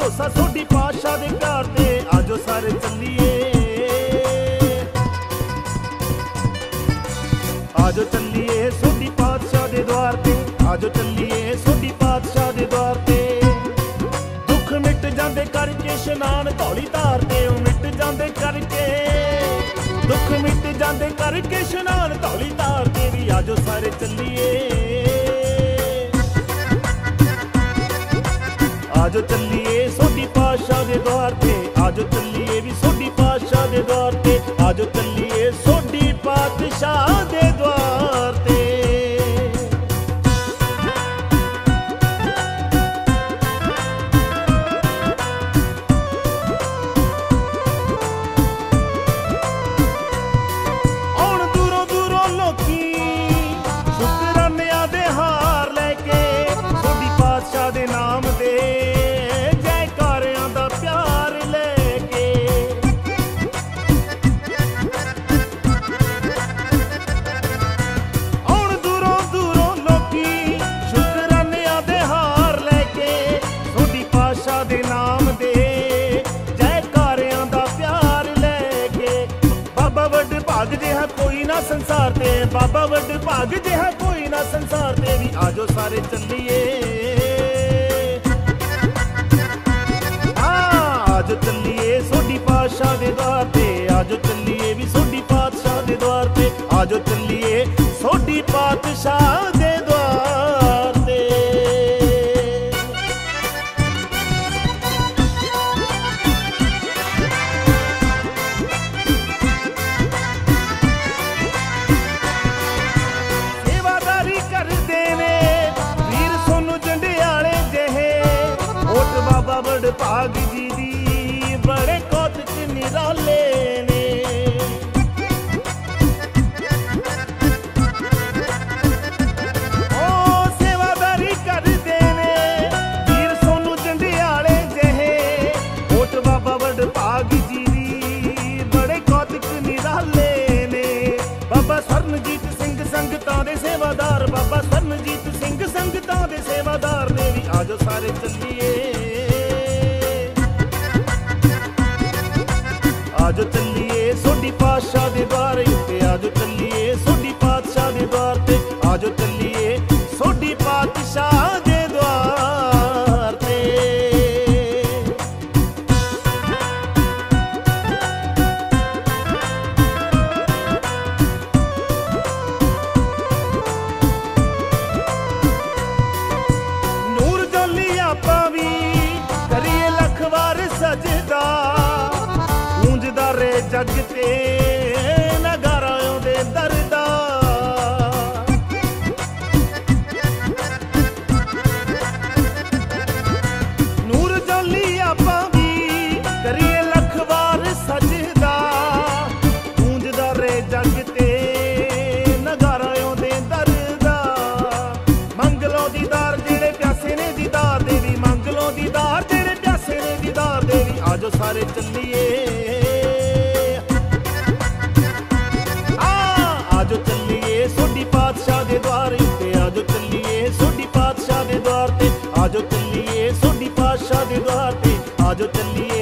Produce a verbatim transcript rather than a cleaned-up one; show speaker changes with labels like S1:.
S1: भरोसा सोडी पातशाह दे प्यार ते, आजो सारे चलिए आजो चलिए सोडी पातशाह दे द्वार ते, आजो चलिए सोडी पातशाह दे द्वार ते। दुख मिट जांदे करके शनान धौली धार ते, मिट जांदे करके दुख मिट जांदे करके शनान धौली धार ते भी, आजो सारे चलिए आजो चलिए सोडी पातशाह दे द्वार ते, आजो चलिए भी सोडी पातशाह दे द्वार ते, आजो चलिए सोडी पातशाह दे द्वार ते। आउण दूरों दूरों लोकी शुकरानियां दे हार लेके, सोडी पातशाह दे नाम दे कोई ना संसार ते, बाबा वड भाग जिहा कोई ना संसार ते भी, आजो सारे चलिए हाँ आजो चलिए सोडी पातशाह दे द्वार ते, आजो चलिए भी सोडी पातशाह दे द्वार ते, आजो चलिए सोडी पातशाह दे द्वार ते। बाबा वड भाग जी दी बड़े कौतक निराले ने, ओ सेवादारी कर देने वीर सोनू जंडियाले जहे, ओट बाबा वड भाग जी दी बड़े कौतक निराले ने। बाबा स्वरनजीत सिंह संगतां दे सेवादार, बाबा स्वरनजीत सिंह संगतां दे सेवादार ने भी, आजो सारे चलिए आजो चलिए सोडी पातशाह दे द्वार उत्ते, आजो चलिए सोडी पातशाह दे द्वार ते, आजो चलिए सोडी पातशाह दे द्वार ते। नूर जोली आपां वी करिए लख वार सजदा, रे जग ते नगारा आउंदे दरदा, नूर जोली आपां वी करिए लख वार सजदा, गूंजदा रे जग ते नगारा आउंदे दरदा। मंगलों दीदार जेड़े प्यासे ने दीदार दे वी, मंगलों दीदार जेड़े प्यासे ने दीदार दे वी, आजो सारे चलिए आजो चलिए सोडी पातशाह दे द्वार उत्ते, आजो चलिए सोडी पातशाह दे द्वार ते, आजो चलिए सोडी पातशाह दे द्वार ते, आजो चलिए